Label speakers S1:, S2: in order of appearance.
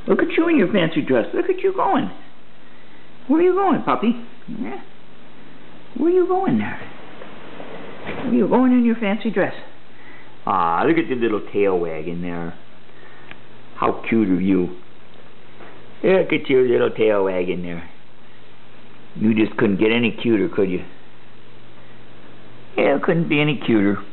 S1: Look at you in your fancy dress. Look at you going. Where are you going, puppy? Yeah. Where are you going there? Where are you going in your fancy dress? Ah, look at the little tail wagging there. How cute are you? Look at your little tail wagging there. You just couldn't get any cuter, could you? Yeah, it couldn't be any cuter.